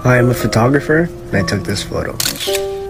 I am a photographer and I took this photo.